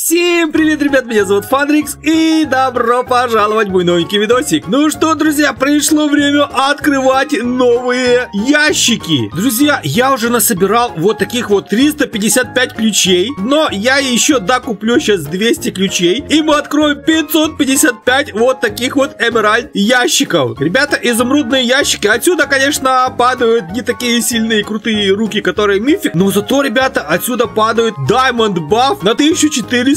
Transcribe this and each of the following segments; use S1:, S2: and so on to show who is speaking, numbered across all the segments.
S1: Всем привет, ребят, меня зовут Фанрикс и добро пожаловать в мой новенький видосик. Ну что, друзья, пришло время открывать новые ящики. Друзья, я уже насобирал вот таких вот 355 ключей, но я еще докуплю сейчас 200 ключей, и мы откроем 555 вот таких вот эмеральд ящиков. Ребята, изумрудные ящики, отсюда, конечно, падают не такие сильные крутые руки, которые мифик, но зато, ребята, отсюда падают Diamond Buff на 1400%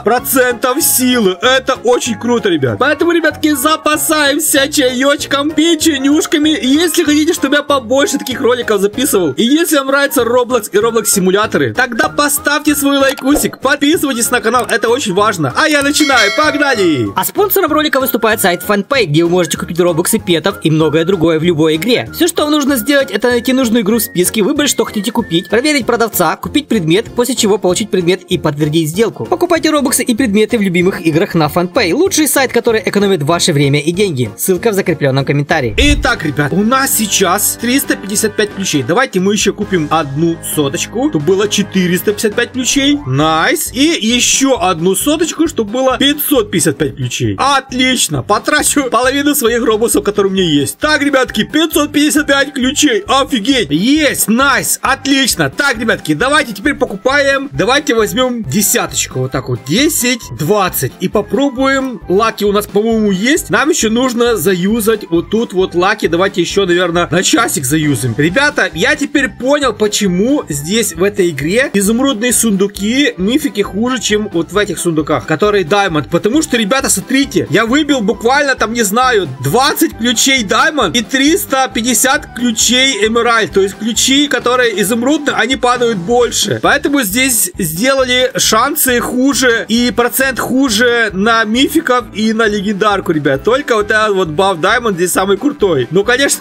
S1: силы. Это очень круто, ребят. Поэтому, ребятки, запасаемся чаечком, печенюшками. Если хотите, чтобы я побольше таких роликов записывал, и если вам нравится Roblox и Roblox симуляторы, тогда поставьте свой лайкусик, подписывайтесь на канал, это очень важно. А я начинаю, погнали!
S2: А спонсором ролика выступает сайт FanPay, где вы можете купить робоксы, петов и многое другое в любой игре. Все, что вам нужно сделать, это найти нужную игру в списке, выбрать, что хотите купить, проверить продавца, купить предмет, после чего получить предмет и подтвердить сделку. Покупайте робоксы и предметы в любимых играх на FanPay. Лучший сайт, который экономит ваше время и деньги. Ссылка в закрепленном комментарии.
S1: Итак, ребят, у нас сейчас 355 ключей. Давайте мы еще купим одну соточку, чтобы было 455 ключей. Найс. И еще одну соточку, чтобы было 555 ключей. Отлично. Потрачу половину своих робоксов, которые у меня есть. Так, ребятки, 555 ключей. Офигеть. Есть. Найс. Отлично. Так, ребятки, давайте теперь покупаем. Давайте возьмем десяточку. Вот так вот. 10, 20. И попробуем. Лаки у нас, по-моему, есть. Нам еще нужно заюзать вот тут вот лаки. Давайте еще, наверное, на часик заюзаем. Ребята, я теперь понял, почему здесь в этой игре изумрудные сундуки, мифики хуже, чем вот в этих сундуках, которые Diamond. Потому что, ребята, смотрите, я выбил буквально там, не знаю, 20 ключей Diamond и 350 ключей Emerald. То есть ключи, которые изумрудные, они падают больше. Поэтому здесь сделали шансы хуже и процент хуже на мификов и на легендарку, ребят. Только вот этот вот Buff Diamond здесь самый крутой. Ну, конечно,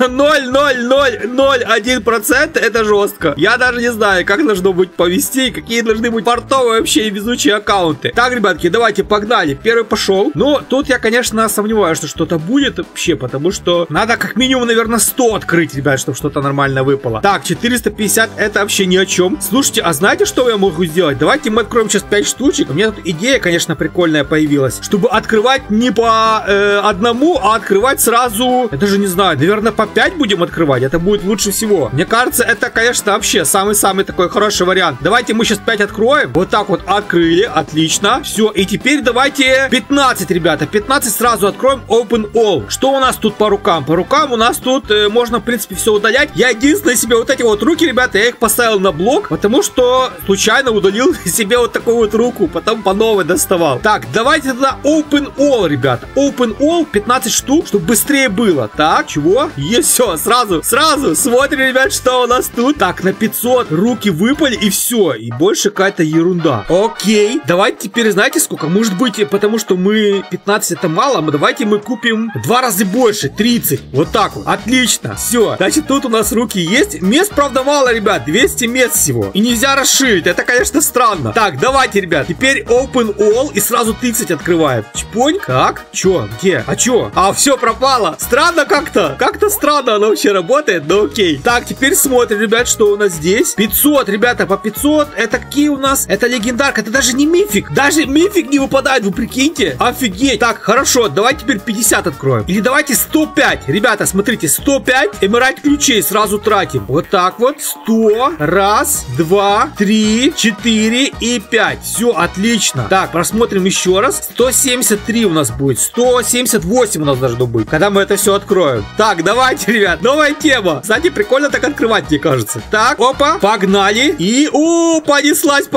S1: 0,0001% это жестко. Я даже не знаю, как должно быть повести, какие должны быть портовые вообще и везучие аккаунты. Так, ребятки, давайте, погнали. Первый пошел. Ну, тут я, конечно, сомневаюсь, что что-то будет вообще, потому что надо как минимум, наверное, 100 открыть, ребят, чтобы что-то нормально выпало. Так, 450 это вообще ни о чем. Слушайте, а знаете, что я могу сделать? Давайте мы откроем сейчас 5 штучек. У меня тут идея, конечно, прикольная появилась. Чтобы открывать не по одному, а открывать сразу, я даже не знаю, наверное, по 5 будем открывать. Это будет лучше всего. Мне кажется, это, конечно, вообще самый-самый такой хороший вариант. Давайте мы сейчас 5 откроем. Вот так вот открыли. Отлично. Все. И теперь давайте 15, ребята. 15 сразу откроем. Open all. Что у нас тут по рукам? По рукам у нас тут можно, в принципе, все удалять. Я единственное себе вот эти вот руки, ребята, я их поставил на блок, потому что случайно удалил себе вот такую вот руку. Потом по новой доставал. Так, давайте тогда Open all, ребята. Open all 15 штук, чтобы быстрее было. Так, чего? Есть, все, сразу смотрим, ребят, что у нас тут. Так, на 500 руки выпали и все. И больше какая-то ерунда. Окей. Давайте теперь, знаете сколько? Может быть, потому что мы 15 это мало, давайте мы купим в 2 раза больше, 30. Вот так вот. Отлично. Все. Значит, тут у нас руки есть. Мест, правда, мало, ребят. 200 мест всего. И нельзя расширить. Это, конечно, странно. Так, давайте, ребят. Теперь Open all и сразу 30 открываем. Чпонь. Так. Че? Где? А че? А, все пропало. Странно как-то. Как-то странно оно вообще работает, но окей. Так, теперь смотрим, ребят, что у нас здесь. 500, ребята, по 500. Это какие у нас? Это легендарка. Это даже не мифик. Даже мифик не выпадает, вы прикиньте. Офигеть. Так, хорошо. Давайте теперь 50 откроем. Или давайте 105. Ребята, смотрите, 105 эмеральд ключей сразу тратим. Вот так вот. 100. Раз, 2, 3, 4 и 5. Все, отлично. Так, просмотрим еще раз. 173 у нас будет. 178 у нас должно быть, когда мы это все откроем. Так, давайте, ребят, новая тема. Кстати, прикольно так открывать, мне кажется. Так, опа, погнали. И, понеслась.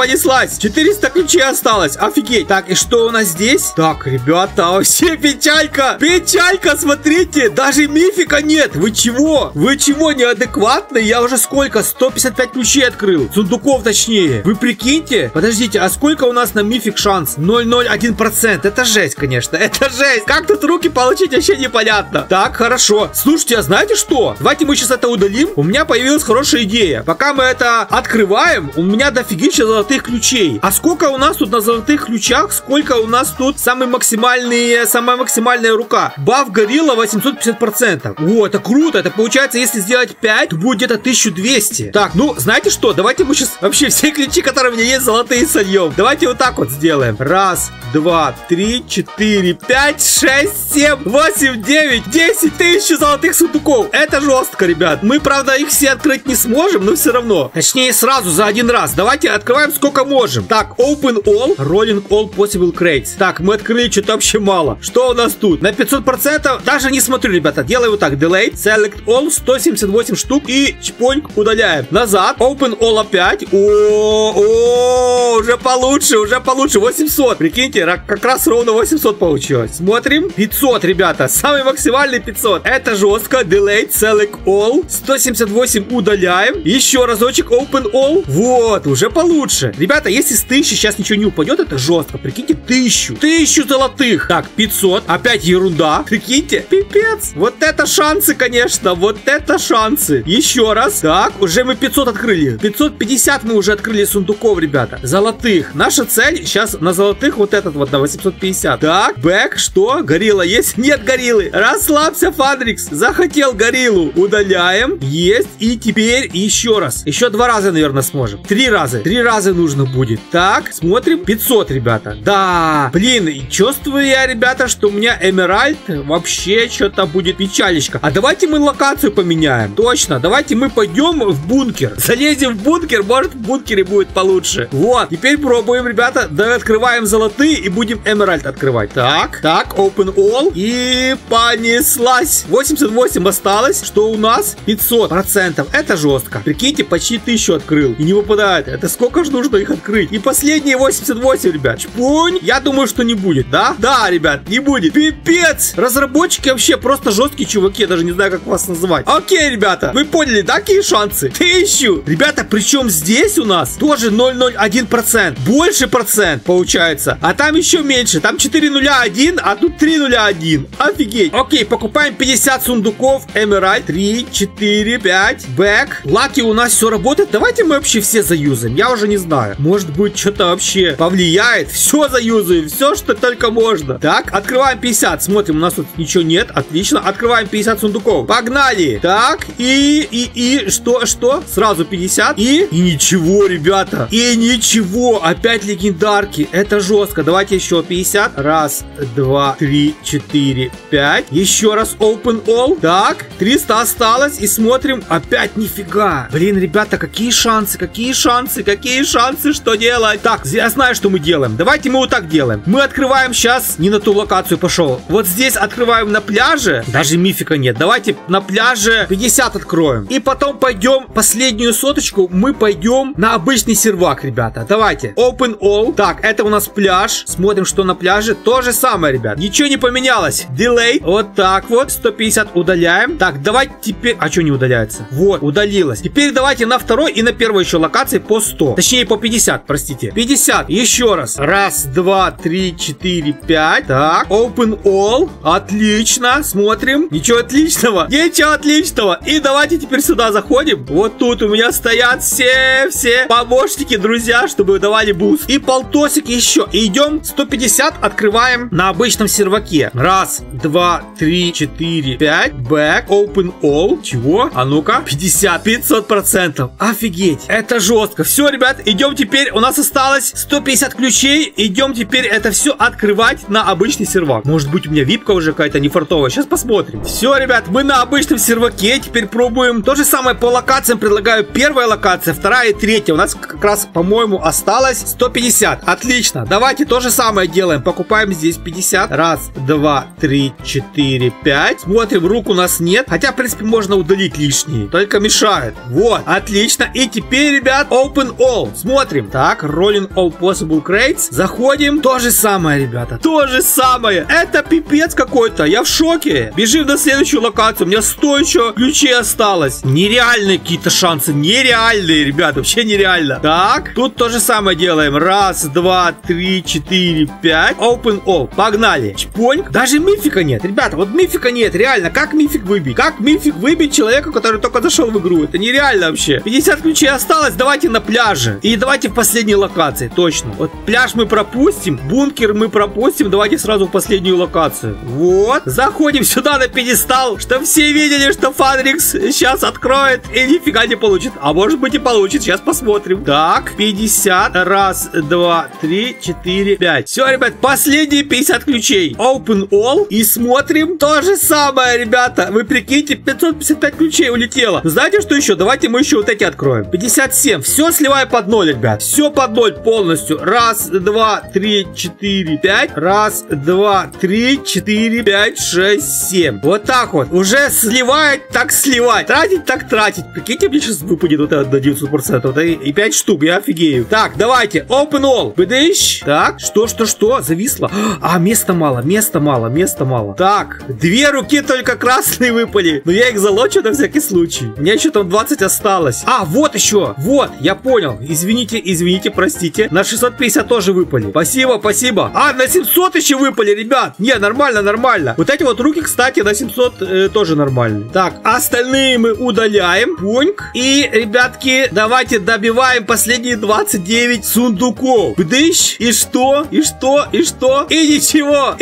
S1: 400 ключей осталось. Офигеть. Так, и что у нас здесь? Так, ребята, вообще печалька. Печалька, смотрите. Даже мифика нет. Вы чего? Вы чего, неадекватные? Я уже сколько? 155 ключей открыл. Сундуков, точнее. Вы прикиньте. Подождите, а сколько у нас на мифик шанс? 0,01%. Это жесть, конечно. Это жесть. Как тут руки получить, вообще непонятно. Так, хорошо. Слушайте, а знаете что? Давайте мы сейчас это удалим. У меня появилась хорошая идея. Пока мы это открываем, у меня дофигища золотых ключей. А сколько у нас тут на золотых ключах? Сколько у нас тут самая максимальная рука? Баф горилла 850%. О, это круто. Это получается, если сделать 5, то будет где-то 1200. Так, ну, знаете что? Давайте мы сейчас вообще все ключи, которые у меня есть, золотые, сольем. Давайте вот так вот сделаем. Раз, два, три, 4, 5, 6, 7, 8, 9, 10 тысяч золотых сундуков. Это жестко, ребят. Мы, правда, их все открыть не сможем, но все равно. Точнее, сразу за один раз. Давайте открываем сколько можем. Так, Open All, Rolling All Possible Crates. Так, мы открыли что-то вообще мало. Что у нас тут? На 500% даже не смотрю, ребята. Делаю вот так. Delete, Select All, 178 штук и чпоньк удаляем. Назад. Open All опять. О, уже получше, 800. Прикиньте, как раз ровно 800 получилось. Смотрим. 500, ребята. Самый максимальный 500. Это жестко. Delete, Select All, 178 удаляем. Еще разочек Open All. Вот, уже получше. Ребята, если с 1000 сейчас ничего не упадет, это жестко. Прикиньте, 1000 золотых. Так, 500. Опять ерунда. Прикиньте, пипец. Вот это шансы, конечно. Вот это шансы. Еще раз. Так, уже мы 500 открыли. 550 мы уже открыли сундуков, ребята. Золотых. Наша цель сейчас на золотых вот этот вот, на 850. Так, бэк, что? Горилла есть? Нет гориллы. Расслабься, Фанрикс. Захотел гориллу. Удаляем. Есть. И теперь еще раз. Еще 2 раза, наверное, сможем. 3 раза. 3 раза нужно будет. Так, смотрим. 500, ребята. Да. Блин, чувствую я, ребята, что у меня Эмеральд вообще что-то будет печалечко. А давайте мы локацию поменяем. Точно. Давайте мы пойдем в бункер. Залезем в бункер. Может, в бункере будет получше. Вот. Теперь пробуем, ребята. Да, открываем золотые и будем Эмеральд открывать. Так. Так, Open All. И понеслась. 88 осталось. Что у нас? 500%. Это жестко. Прикиньте, почти 1000 открыл. И не выпадает. Это сколько же нужно их открыть? И последние 88, ребят. Чпунь. Я думаю, что не будет, да? Да, ребят, не будет. Пипец. Разработчики вообще просто жесткие чуваки. Я даже не знаю, как вас называть. Окей, ребята. Вы поняли, да, какие шансы? 1000. Ребята, причем здесь у нас тоже 0,01%. Больше процент получается. А там еще меньше. Там 4,01, а тут 3,01. Офигеть. Окей, покупаем 50 сундуков. Эмеральд. 3, 4, 5. Бэк. Лаки у нас все работает. Давайте мы вообще все заюзаем. Я уже не знаю. Может быть, что-то вообще повлияет. Все заюзаем. Все, что только можно. Так, открываем 50. Смотрим, у нас тут ничего нет. Отлично. Открываем 50 сундуков. Погнали. Так, что? Сразу 50. И ничего, ребята. И ничего. Опять легендарки. Это жестко. Давайте еще 50. Раз, два, 3, 4, 5. Еще раз Open All. Так, 300 осталось. И смотрим. Опять нифига. Блин, ребята, какие шансы, что делать? Так, я знаю, что мы делаем. Давайте мы вот так делаем. Мы открываем сейчас, не на ту локацию пошел. Вот здесь открываем на пляже. Даже мифика нет. Давайте на пляже 50 откроем. И потом пойдем, последнюю соточку, мы пойдем на обычный сервак, ребята. Давайте. Open All. Так, это у нас пляж. Смотрим, что на пляже. То же самое, ребят. Ничего не поменялось. Delay. Вот так вот. 150 удаляем. Так, давайте теперь... А что не удаляется? Вот, удалилось. Теперь давайте на второй и на первой еще локации по 100. Точнее, по 50, простите. 50. Еще раз. Раз, два, 3, 4, 5. Так, Open All. Отлично. Смотрим. Ничего отличного. Ничего отличного. И давайте теперь сюда заходим. Вот тут у меня стоят все помощники, друзья, чтобы давали буст. И полтосик еще. И идем 150 открываем на обычном серваке. Раз, два, 3, 4, 5. Back. Open All. Чего? А ну-ка. 50. 500%. Офигеть. Это жестко. Все, ребят, идем теперь. У нас осталось 150 ключей. Идем теперь это все открывать на обычный сервак. Может быть, у меня випка уже какая-то нефартовая. Сейчас посмотрим. Все, ребят, мы на обычном серваке. Теперь пробуем. То же самое по локациям предлагаю. Первая локация, вторая и третья. У нас как раз, по-моему, осталось 150. Отлично. Давайте то же самое делаем. Покупаем здесь 50. Раз, два, 3, 4, 5. Смотрим, рук у нас нет. Хотя, в принципе, можно удалить лишние. Только мешает. Вот. Отлично. И теперь, ребят, Open All. Смотрим. Так, Rolling All Possible Crates. Заходим. То же самое, ребята. То же самое. Это пипец какой-то. Я в шоке. Бежим на следующую локацию. У меня 100 еще ключей осталось. Нереальные какие-то шансы. Нереальные, ребята. Вообще нереально. Так, тут то же самое делаем. Раз, два, 3, 4, 5. Open All. Погнали. Чпоньк. Даже мифика нет. Ребята, вот мифика нет. Реально. Как мифик выбить? Как мифик выбить человека, который только зашел в игру? Это нереально вообще. 50 ключей осталось. Давайте на пляже. И давайте в последней локации. Точно. Вот пляж мы пропустим. Бункер мы пропустим. Давайте сразу в последнюю локацию. Вот. Заходим сюда на пьедестал, чтобы все видели, что Фанрикс сейчас откроет и нифига не получит. А может быть и получит. Сейчас посмотрим. Так, 50. Раз, 2, 3, 4, 5. Все, ребят, последние 50 ключей. Open all. И смотрим. То же самое, ребята. Вы прикиньте, 555 ключей улетело. Знаете, что еще? Давайте мы еще вот эти откроем. 57. Все сливаю под 0, ребят. Все под 0 полностью. Раз, 2, 3, 4, 5. Раз, 2, 3, 4, 5, 6, 7. Вот так вот. Уже сливать, так сливать. Тратить, так тратить. Прикиньте, мне сейчас выпадет вот это до 900%. Вот и 5 штук, я офигею. Так, давайте. Open all. Бдыщ. Так, что? Зависло. А, места мало. Так, 2 руки только красные выпали. Но я их залочу на всякий случай. У меня еще там 20 осталось. А, вот еще. Вот, я понял. Извините, простите. На 650 тоже выпали. Спасибо. А, на 700 еще выпали, ребят. Не, нормально. Вот эти вот руки, кстати, на 700 тоже нормальные. Так, остальные мы удаляем. Пуньк. И, ребятки, давайте добиваем последние 29 сундуков. Бдыщ. И что? И ничего.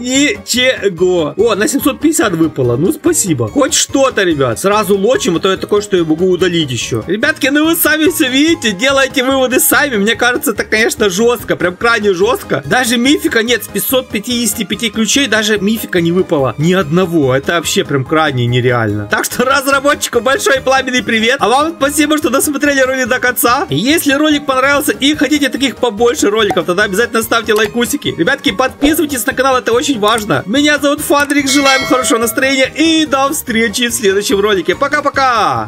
S1: О, на 750 выпало. Ну, спасибо. Хоть что-то, ребят. Сразу лочим, а то я такое, что я могу удалить еще. Ребятки, ну вы сами все видите. Делайте выводы сами. Мне кажется, это, конечно, жестко. Прям крайне жестко. Даже мифика нет. С 555 ключей даже мифика не выпало. Ни одного. Это вообще прям крайне нереально. Так что разработчику большой пламенный привет. А вам спасибо, что досмотрели ролик до конца. Если ролик понравился и хотите таких побольше роликов, тогда обязательно ставьте лайкусики. Ребятки, подписывайтесь на канал, это очень важно. Меня зовут Фандрик, желаем хорошего настроения и до встречи в следующем ролике. Пока-пока!